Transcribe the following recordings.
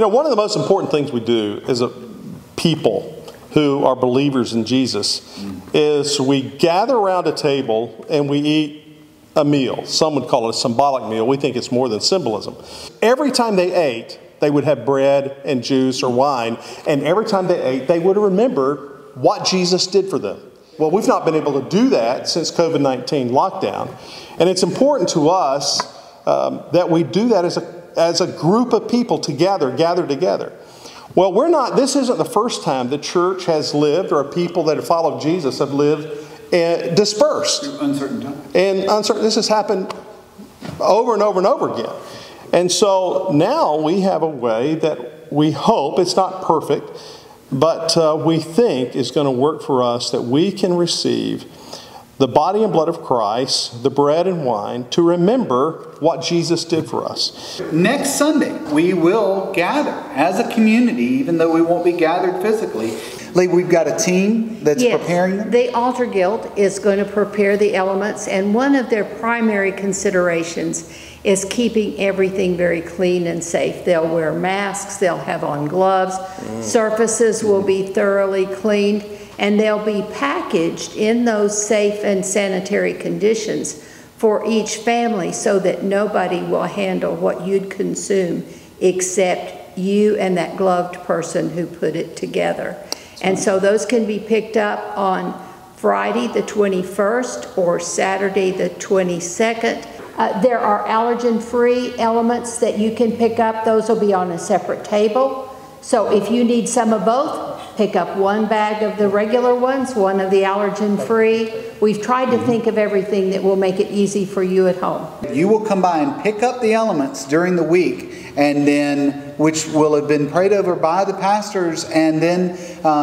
one of the most important things we do as a people who are believers in Jesus is we gather around a table and we eat a meal. Some would call it a symbolic meal. We think it's more than symbolism. Every time they ate, they would have bread and juice or wine, and every time they ate, they would remember what Jesus did for them. Well, we've not been able to do that since COVID-19 lockdown, and it's important to us that we do that as a group of people gather together. Well, this isn't the first time the church has lived, or people that have followed Jesus have lived dispersed. Uncertain times. And this has happened over and over and over again. And so now we have a way that we hope, it's not perfect, but we think is going to work for us, that we can receive the body and blood of Christ, the bread and wine, to remember what Jesus did for us. Next Sunday, we will gather as a community, even though we won't be gathered physically. Lee, we've got a team that's preparing them? The Altar Guild is going to prepare the elements, and one of their primary considerations is keeping everything very clean and safe. They'll wear masks, they'll have on gloves, surfaces will be thoroughly cleaned, and they'll be packaged in those safe and sanitary conditions for each family so that nobody will handle what you'd consume except you and that gloved person who put it together. And so those can be picked up on Friday the 21st or Saturday the 22nd. There are allergen-free elements that you can pick up. Those will be on a separate table. So if you need some of both, pick up one bag of the regular ones, one of the allergen-free. We've tried to think of everything that will make it easy for you at home. You will come by and pick up the elements during the week, and then, which will have been prayed over by the pastors, and then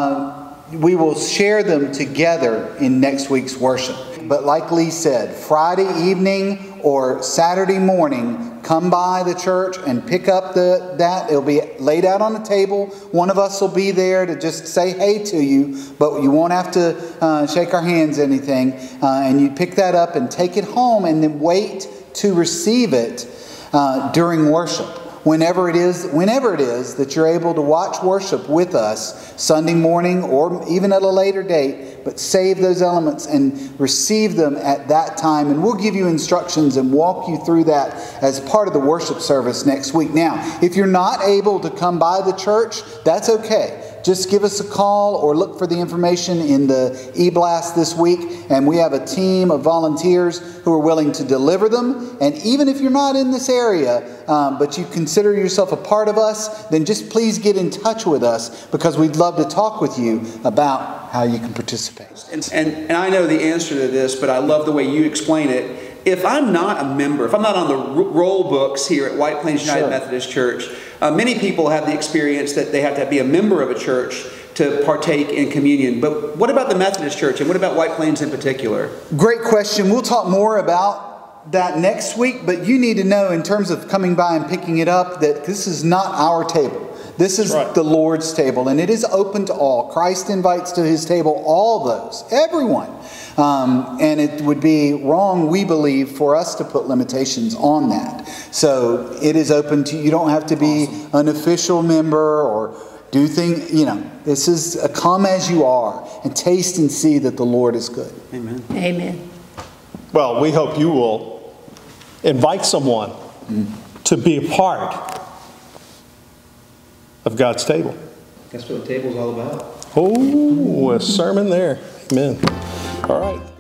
we will share them together in next week's worship. But like Lee said, Friday evening or Saturday morning, come by the church and pick up that. It'll be laid out on the table. One of us will be there to just say hey to you, but you won't have to shake our hands or anything. And you pick that up and take it home, and then wait to receive it during worship. Whenever it is that you're able to watch worship with us Sunday morning or even at a later date, but save those elements and receive them at that time. And we'll give you instructions and walk you through that as part of the worship service next week. Now, if you're not able to come by the church, that's okay. Just give us a call or look for the information in the e-blast this week, and we have a team of volunteers who are willing to deliver them. And even if you're not in this area, but you consider yourself a part of us, then just please get in touch with us, because we'd love to talk with you about how you can participate. And I know the answer to this, but I love the way you explain it. If I'm not a member, if I'm not on the roll books here at White Plains United Methodist Church, many people have the experience that they have to be a member of a church to partake in communion. But what about the Methodist Church, and what about White Plains in particular? Great question. We'll talk more about that next week, but you need to know, in terms of coming by and picking it up, that this is not our table. This is the Lord's table, and it is open to all. Christ invites to his table all those, everyone. And it would be wrong, we believe, for us to put limitations on that. So it is open to you. You don't have to be an official member or do things, this is come as you are and taste and see that the Lord is good. Amen. Amen. Well, we hope you will invite someone to be a part of God's table. That's what the table's all about. Oh, a sermon there. Amen. All right.